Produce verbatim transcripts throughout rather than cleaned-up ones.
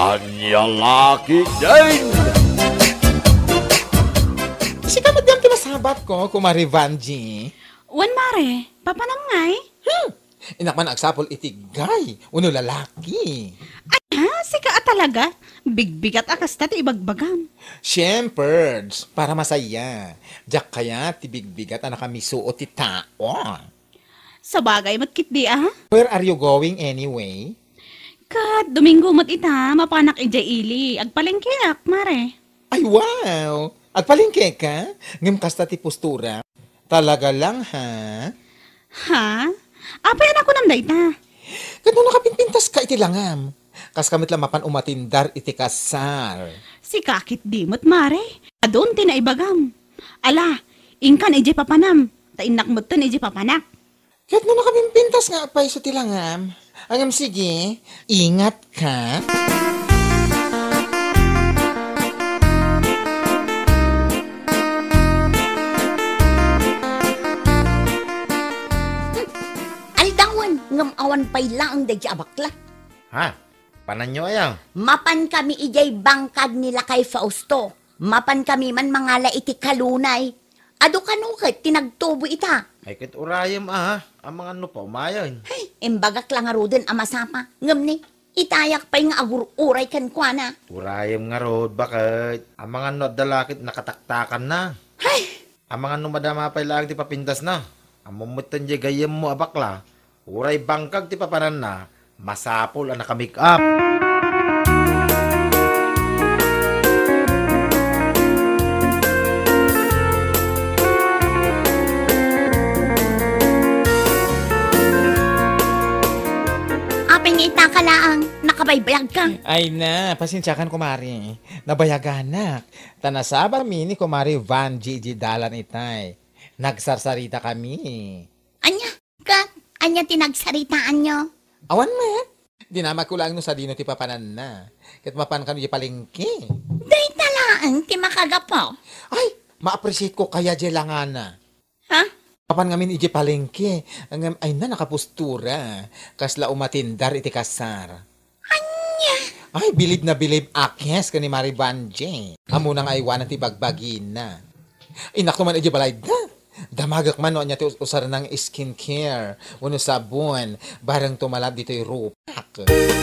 Anya laki din! Si kamat yung kinasabat ko, Kumari Vanji. Wan mare, papanangay? Hmm, inak man agsapol itigay, uno lalaki. Ay ha, sika at talaga. Bigbigat akas tato ibagbagam. Siyempre, para masaya. Diyak kaya tibigbigat na nakamisuot ti tao. Sa bagay matkit di ah. Where are you going anyway? Kat, Domingo mat ita, mapanak ijay ili. Agpalengkeak, mare. Ay wow! Agpalingke ka? Ngam kasta ti postura. Talaga lang ha? Ha? Apayan ako nam dayta. Kano nakapinpintas ka iti langam? Kas kamit lamapan umatindar iti kasar. Si kakit di mo't mare. Adon tinaibagam. Ala, ingkan ijay papanam. Tainak mo't tan ijay papanak. Kahit no nakapimpintas nga apay sa tilangam. Angam sige, ingat ka. Aldawan, ngam awan pay laang day abakla. Ha? Panan nyo ayaw? Mapan kami ijay bangkag nila kay Fausto. Mapan kami man mangala iti kalunay. Ado kanukit, tinagtubo ita. Ay kit urayam ah, ang mga ano pa umayon. Ay, imbagak lang nga rodin amasama. Ngam ni, itayak pa'y nga agur-uray kan kwa na. Urayam nga rod, bakit? Ang mga ano dalakit nakataktakan na. Ay, Ang mga ano madama pa'y lang ti papindas na. Ang mumutan di gayam mo abakla. Uray bangkag ti papanan na, masapol ang nakamake up. apay nga ita ka laang, nakabaybayag ka. Ay na, pasensyakan Kumari. Nabayaganak. Tanasaba mi ni Kumari Vanji iji dalan itay. Nagsarsarita kami. Anya, kat, anya tinagsaritaan nyo. Awan man. Dinamag ko lang no sa dino ti papanan na. Kat mapan kano di palengke. Day talaan, ti makagapo. Ay, ma-appreciate ko kaya di langana. Ha? Papan ngamin iji palengke. Ang ay na nakapustura. Kasla umatindar iti kasar. Anya? Ay, bilib na bilib akes ka ni Mari Vanji. Amo nang aywan ti bagbagin na. Inak naman iji balay da. Damagak man no anya ti usar ng skincare. Uno sabon. Barang tumalab dito yung rupak.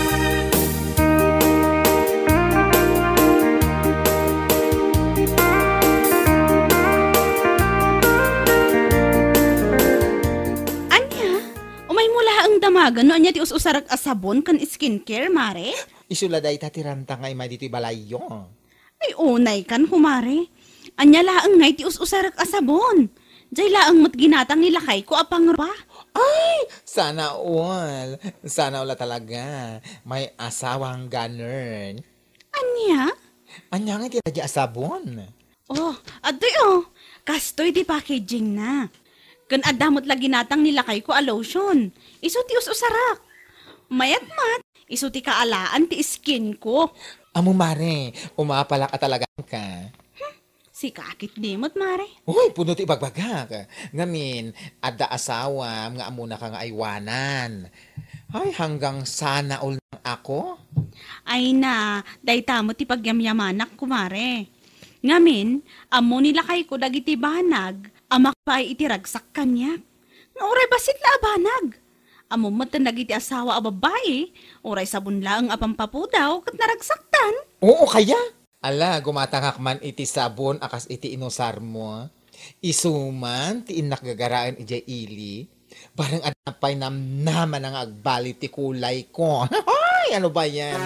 Anya, umay mula ang damagan no anya ti us-usarak asabon kan skincare, mare? Isula day tatiranta ngay may dito balayo. Ay unay kan humare. Anya laang ngay ti us-usarak asabon. Jay laang mat ginatang nilakay ko apang ba? Ay, sana all. Sana all talaga. May asawang ganern. Anya? Anya nga tira di asabon. Oh, adoy oh. Kastoy di packaging na. Kan adamot lagi natang nilakay ko a lotion. Isu ti us-usarak. Mayat mat. Isu ti kaalaan ti skin ko. Amo mare, umapalak at talaga ka. Si kakit dimot, mare. Uy, puno ti bagbagak. Ngamin, adda asawa, nga amuna ka nga aywanan. Ay, hanggang sana all ng ako. Ay na, dayta mo ti pagyamyamanak ko, mare. Ngamin, amo nilakay ko dagiti banag, amak pa ay itiragsak kanya. Nga oray basit la banag. Amo matan dagiti asawa a babae, oray sabon laang apampapu daw, kat naragsaktan. Oo, kaya? Ala, gumatangak man iti sabon akas iti inusar mo. Isuman, ti inak gagaraan ijay ili. Barang adapay nam naman ang agbali ti kulay ko. Ay, ano ba yan?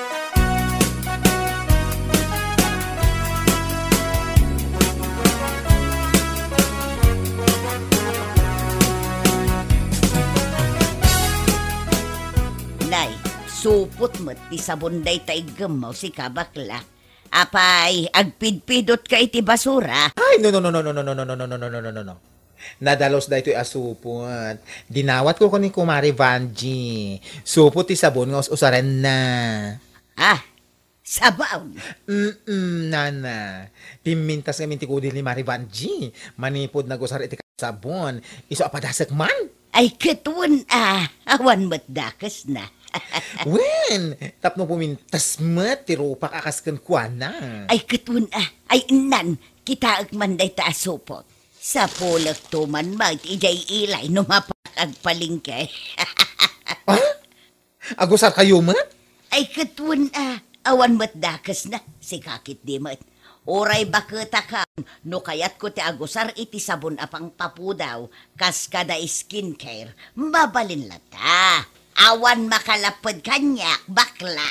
Nay, supot mo't ti sabon day tay gemaw si kabakla. Apay, agpidpidot ka iti basura. Ay, no, no, no, no, no, no, no, no, no, no, no, no, no, no, no. Nadalos da ito'y asupot. Dinawat ko ko ni Kumari Vanji. Supot ti sabon nga us-usaren na. Ah, sabaw. Mm-mm, nana. Pimintas kami ti kudil ni Mari Vanji. Manipod nag-usar iti sabon. Iso apadasak man. Ay, katun ah, awan mo't dakas na. Wen, tapno pumintas mat, tirupak akas kan kuana. Ay katun ah, ay inan, kita agmanday ta asupot. Sa pulag tuman mag, ijay ilay, numapakag palingkay. Agusar kayo mat? Ay katun ah, awan mat dakas na, si kakit di mat. Oray bakita ka, no kayat ko ti agusar iti sabon apang papudaw, kas kada skincare, mabalin lata. Awan makalapad kanyak, bakla.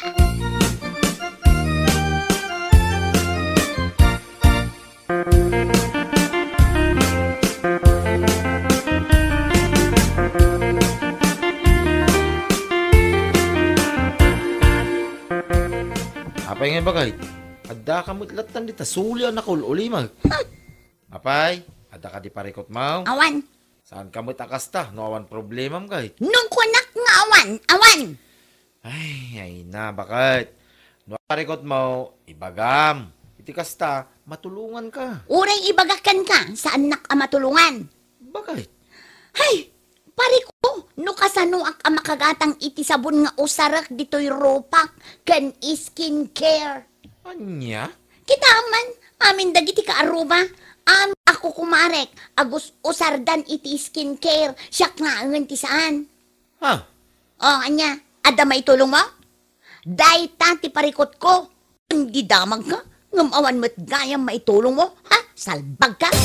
Apay nga bagay? Adda ka mutlatan dita, suli ang nakul ulimag. Apay, adda ka di parikot mau. Awan, Saan ka mutakas ta? No awan problema mo kahit. nung kunak nga awan, awan. Ay, ay na, bakit? No parikot mo, ibagam. Iti kasta, matulungan ka. Uray ibagakan ka, saan nak matulungan? Bakit? Hay, pare ko, no kasano ak ang makagatang iti sabon nga usarak dito'y ropak, kan skincare. Anya? Kita man, amin dagiti ka aruba, am ako kumarek, agus usardan iti skincare, siyak nga ang ti saan. Ha? O, anya, ada may tulong mo? Day ta ti parikot ko, hindi damag ka, ngamawan mo't gayang maitulong mo, ha? Salbag ka.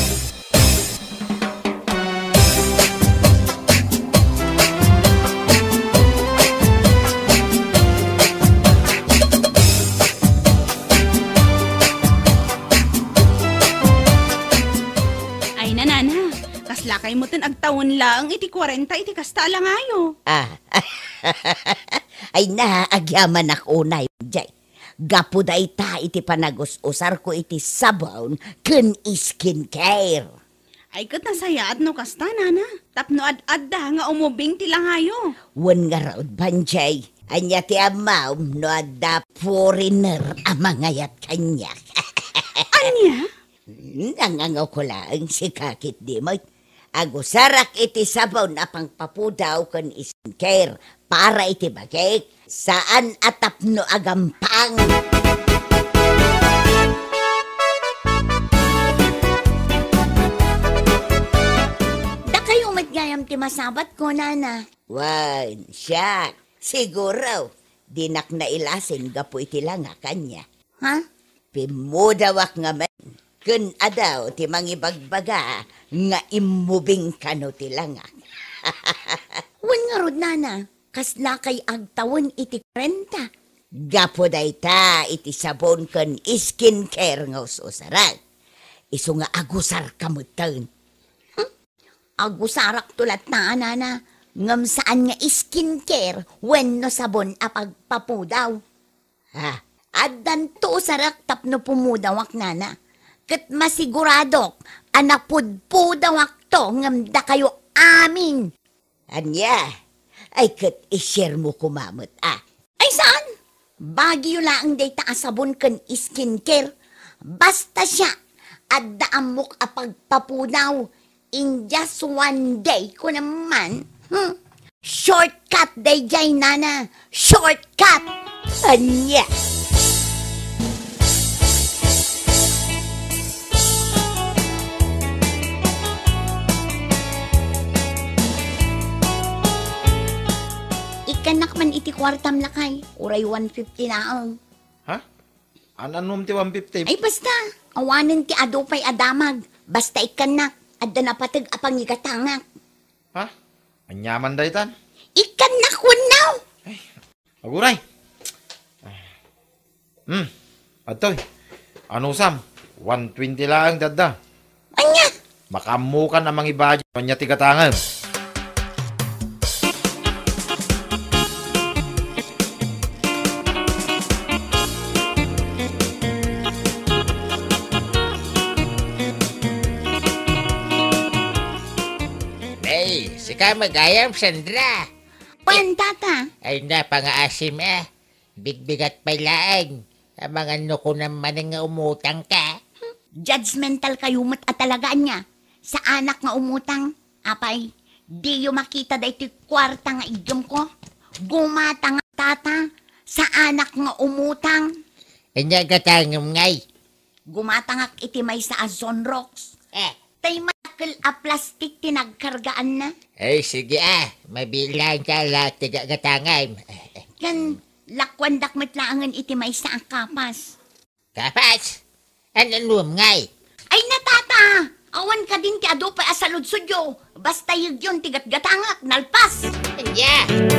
Ay nanana, kaslakay mo tin agtawon lang iti kwarenta iti kasta lang ayo. Ah, ay na, agyaman ako na jay. Gapo day ta iti panagususar ko iti sabon kun skincare. Ay kat nasayaat no kasta nana. Tapno ad-adda nga umubing ti lang ayo. Wan nga raod banjay. Anya ti amaw no adda foreigner amangayat kanya. Anya? Nangangaw ko lang si kakit di mo. Agusarak iti sabaw na pang papudaw kun skincare para iti bagay. Saan atap no agampang. Da kayo matgayam ti masabat ko, nana. Wan, siya. Siguro, dinak na ilasin gapo iti lang kanya. Ha? Pimudawak nga man. Kun adaw ti mangibagbaga nga imubing kano ti langak. Wan nga rod, nana. Kas na kay agtawon iti krenta. Gapo day ta iti sabon kan skincare nga ususaran. Iso nga agusar kamutan. Hm? Agusarak tulat na, nana. Ngam saan nga skincare when no sabon apagpapudaw. Ha? Adan to sarak tapno pumudawak, nana. Kat masiguradok, anak pudpudawak to, ngamda kayo amin. Anya, ay kat ishare mo kumamot, ah. Ay saan? Bagyo lang day taasabon kan skincare. Basta siya, at daamok apagpapunaw. In just one day ko naman, hmm? Shortcut day jay, nana. Shortcut! Anya! Ikanak man iti kwartam lakay. Uray one fifty naong. Ha? Ananom ti one fifty? Ay basta, awanin ti adupay adamag. Basta ikanak, adda na patag apang igatangak. Ha? Anyaman day tan? Ikanak wanaw! Aguray! Hmm, atoy. Ano sam? one twenty lang dada. Anya? Makamukan ang mga ibadya. Kanya tigatangan. Ay, sika magayam, Sandra. Pantata. Ay na, pang-aasim eh. Bigbigat pailaan. Ang mga nuko naman nga umutang ka. Judgmental kayo mat at talagaan niya. Sa anak nga umutang, apay, di yung makita da iti kwarta nga idyom ko. Gumata nga tata sa anak nga umutang. Anya katangam ngay. Gumatangak iti may sa Azon Rocks. Eh, tay makil a plastic tinagkargaan na. Ay, sige ah. Mabilang ka lahat tiga katangam. Kan lakwandak matlaangan iti may sa kapas. Kapas! Ano luam ngay? Ay natata! Awan ka din ti ado pa asalud sudyo. Basta yun yun tigat-gatangak, nalpas. Anya!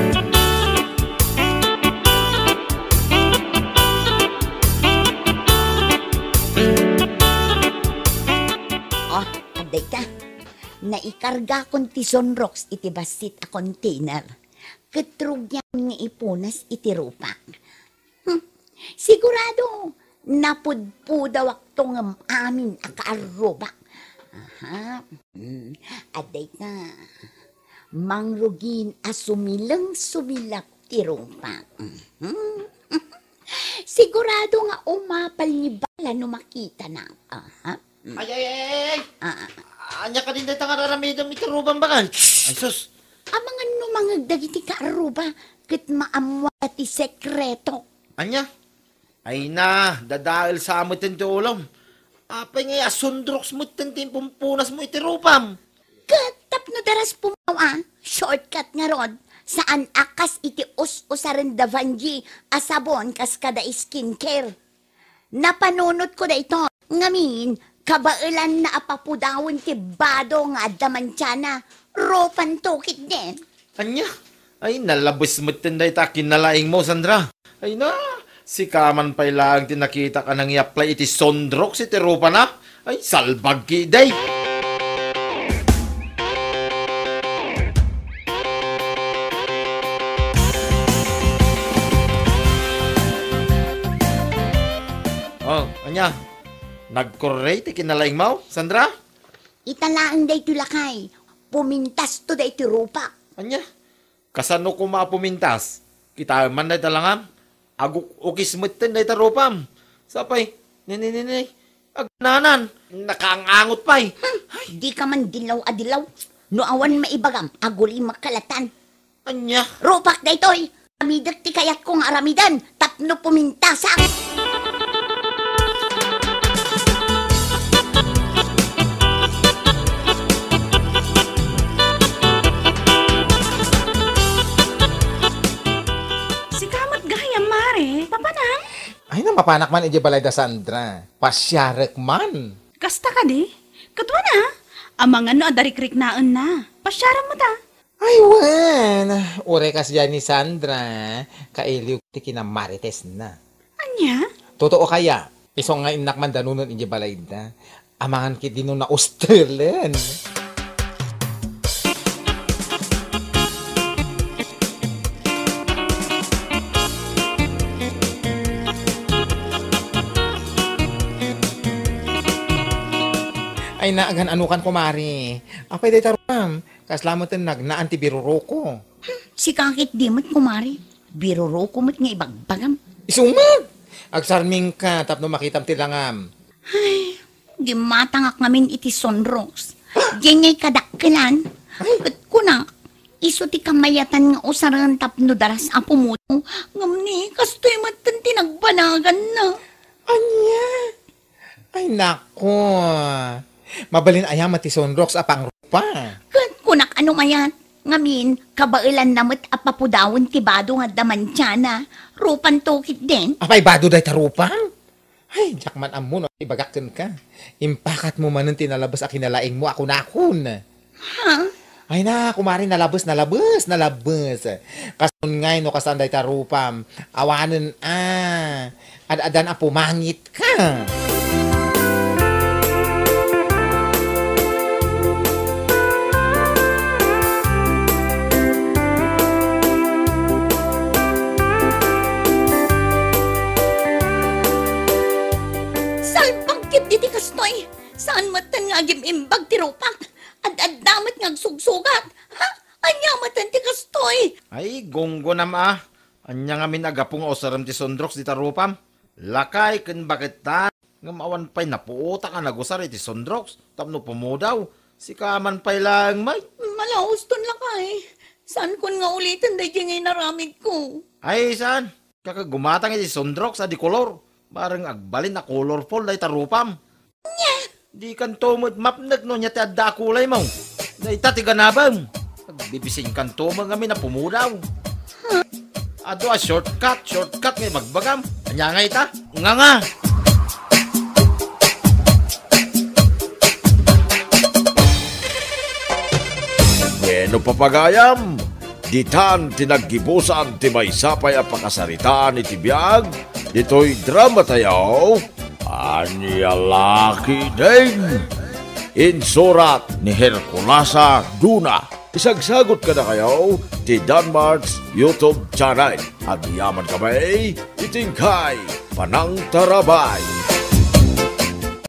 Oh, aday ka. Naikarga kon ti Sonrox iti basit a container. Ketrug niya nga ipunas iti rupak. Hm, sigurado, napudpudaw akto ng amin a kaarubak. Aha, hmm, aday ka. Mangrugin a sumilang sumilak ti rupak. Mhm. Sigurado nga umapal ni Bala no makita na. Aha. Ay, ay, ay, ay! Ah, Anya ka din dito nga raramidang itiruban ba kan? Ay, sus! amang ano mga dagiti kaaruba, ket maamwa ti sekreto. Anya? Ay na, dadail sa amot yung tulong. Apay nga, sundroks mo tintin pumpunas mo itirupam. Katap no daras pumawa, shortcut nga rod, saan akas iti us-usaran da vanji, asabon kas kada skincare. Napanunot ko da ito, ngamin, kabailan na apapudawon ti bado nga damantyana, ropan tokit din. Anya? Ay, nalabos mo tinday ta kinalaing mo, Sandra. Ay na, si Kaman pa'y lang tinakita ka nang i-apply iti sondroks iti rupa na. Ay, salbag ki day. Oh, anya? Nag-correct iti kinalaing mo, Sandra? Italaan day tulakay, pumintas to day ti rupa. Anya? Kasano ko mapumintas? Kita man na talangam. Aguk ukis mutin na itarupam. Sapay, nini-nini, agnanan, nakaangangot pa'y. Hmm, di ka man dilaw-adilaw. No awan maibagam, aguli makalatan. Anya? Rupak day toy, amidak ti kayat kong aramidan, tapno pumintasak. Si kamat gaya, Mare. Papanang? Ay na mapanak man iti balay da Sandra. Pasyarek man. Kasta ka di? Katwa na. Amang ano adarikrik naan na. Pasyara mo ta. Ay wen. Ure kas dyan ni Sandra. Kailiw ti kinamarites na. Anya? Totoo kaya. Iso nga inak man danunan iti balay da. Amangan kit dino na Australian. Ay naagan anukan kumari. Apay day taruam. Kaslamotin nag na antibiruroko. Si kakit di mo't kumari, biruro kumot nga ibagbagam. Isumag! Agsarming ka tapno makitam tilangam. Gimatangak ngamin iti sonros. Diyan nga'y kadakkilan. At kunak, iso ti kamayatan nga usaran tapno daras ang pumuto. Ngamni, kastoy matan tinagbanagan na. Anya? Ay nako. Mabalin ayam ti Sonrox apang rupa. Kat kunak ano mayat. Ngamin, kabailan namot apapudawon ti bado nga damantyana. Rupan tokit din. Apay bado day tarupang? Ay, jakman amo no, ibagakin ka. Impakat mo man tinalabas a kinalaing mo ako nakon. Ha? Ay na, kumari nalabas, nalabas, nalabas. Kasun ngay no kasanday tarupam. Awanan ah. Ad-adan a pumangit ka. Salbagkit iti kastoy. Saan matan nga imbag ti rupak? Ad-adamat nga agsugsugad. Ha? Anya matan ti kastoy. Ay, gonggo na ma. Anya nga minagapong osaram ti sondroks di tarupam. Lakay ken bakit ta. Ngamawan pa'y napuota ka nagusar iti sondroks. Tapno pumudaw. Si Kaman pa'y lang may. Malauston lang kay. Saan kun nga ulitin da ngay naramid ko? Ay, saan? Kakagumatang iti sundrok sa di kolor. Barang agbalin na colorful day tarupam. Nya! Di kan tumod mapnag no niya ti adda kulay mo. Day tatiga nabang. Nagbibising kan tumod kami na pumudaw. Ado a shortcut, shortcut ngay magbagam. Anya nga ita? Nga nga! Bueno papagayam, ditan tinaggibusan ti may sapay a pakasaritaan iti biyag, dito'y drama tayaw, Anyalaki din. Insurat ni Herculasa Duna. Isagsagot ka na kayo ti Danmarks YouTube channel. At yaman kamay, itingkay, panang tarabay.